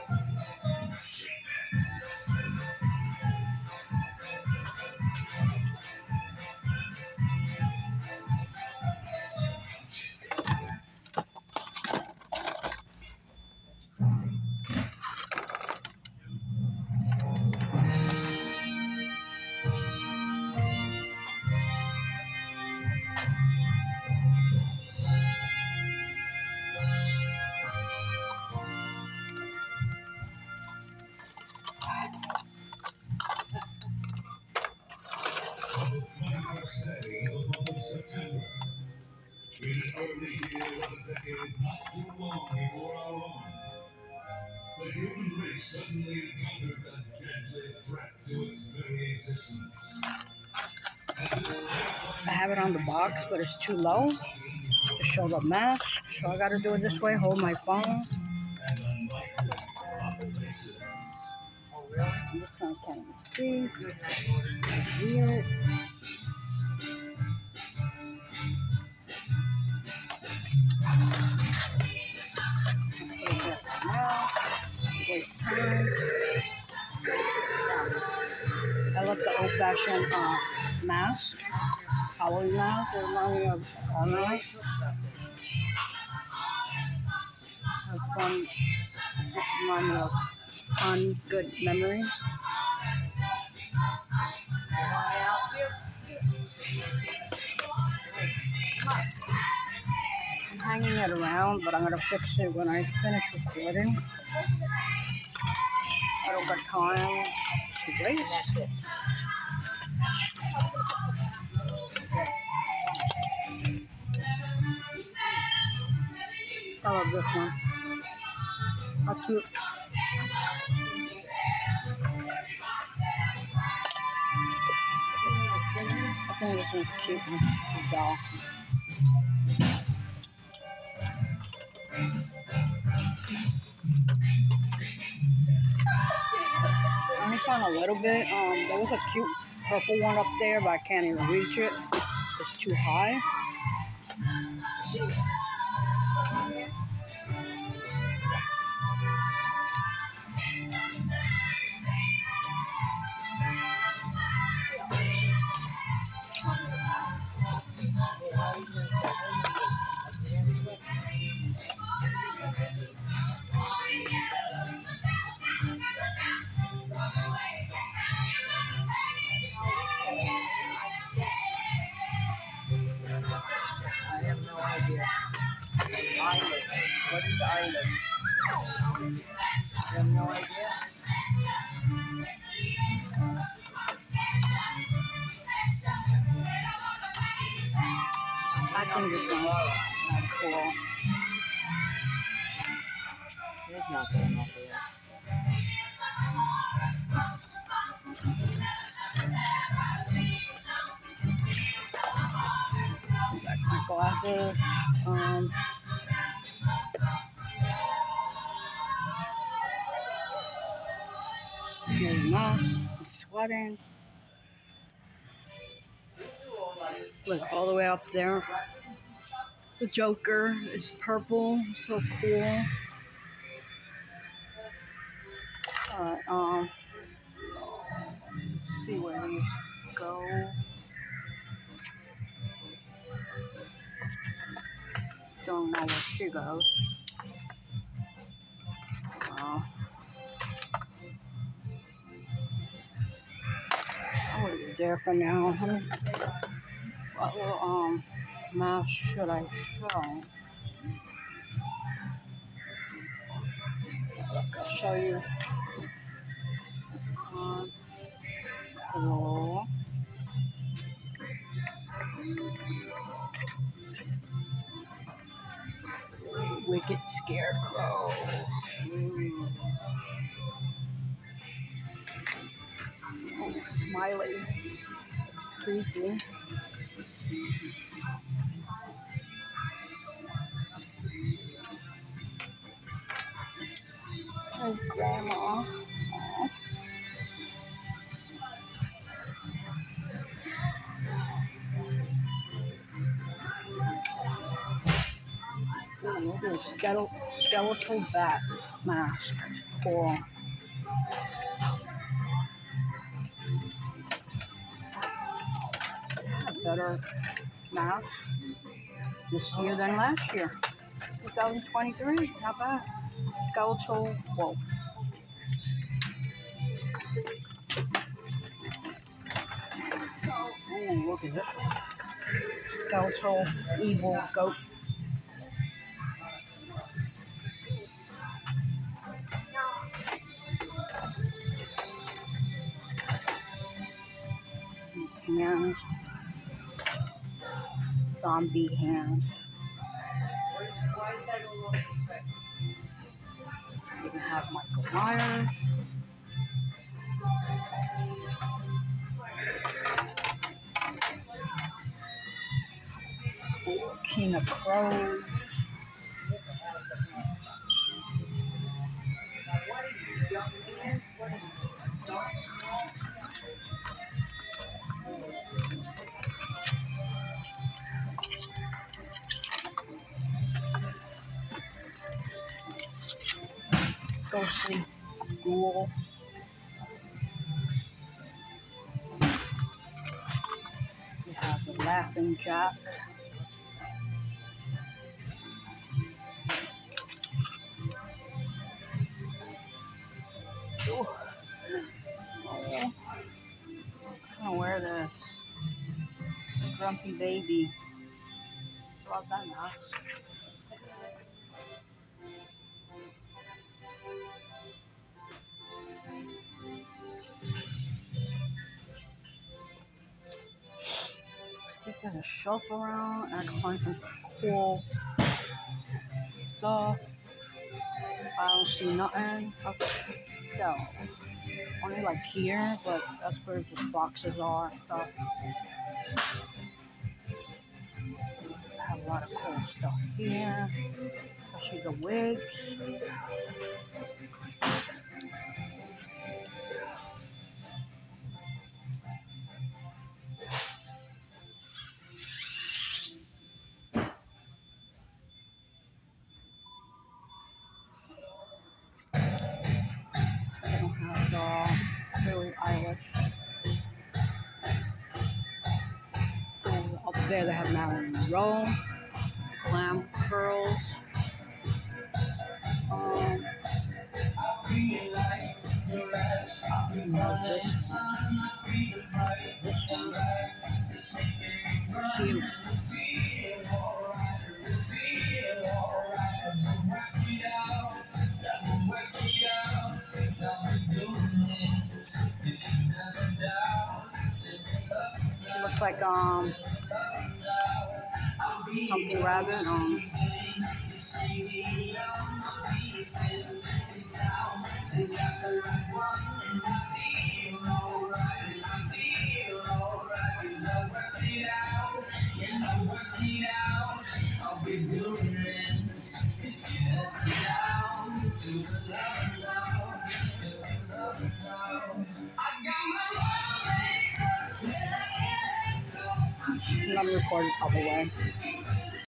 The human race suddenly encountered a deadly threat to its very existence. I have it on the box, but it's too low to show the mask, so I gotta do it this way, hold my phone. This one I can't even see. It's weird. Waste time. I love the old-fashioned mask, Halloween mask. It reminds me of Halloween. Have fun. Remind me of fun, good memories. I'm hanging it around, but I'm gonna fix it when I finish recording. I don't got time to wait. That's it. I love this one. How cute. I think this one's cute. The doll. I only found a little bit. There was a cute purple one up there, but I can't even reach it. It's too high. I have no idea. Eyeless. What is eyeless? I have no idea. I think this one's not cool. It's not good enough for that. Got my glasses. Here's mouth. I'm sweating. Look all the way up there. The Joker is purple. So cool. Alright, see where we go. Don't know where she goes. I'm gonna be there for now. What little mask should I show? I'll show you. Cool. Wicked Scarecrow. Oh, smiley. Creepy. Hey, Grandma. Ooh, look at the skeletal bat mask. Cool. A better mask this year than last year. 2023, not bad. Skeletal wolf. Ooh, look at this one. Skeletal evil goat. Hands. Zombie hands. Why is that a little suspect? You can have Michael Myers. King of Crows. What is young man? What is dark small? Ghostly ghoul. You have the Laughing Jack. Ooh. Oh, I'm gonna wear this. Grumpy baby. Love that mask. He's got a shelf around. I can find some cool stuff. I don't see nothing. Okay. So, only like here, but that's where the boxes are and stuff. I have a lot of cool stuff here. Especially the wigs. I don't have Billie Eilish. Up there they have Marilyn Monroe, Glam Curls. This one. Cute. She looks like something rabbit. I'm recording all the way.